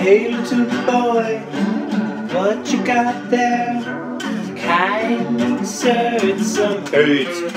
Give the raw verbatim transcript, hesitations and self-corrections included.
Hey little boy, what you got there? Kind insert some hurt.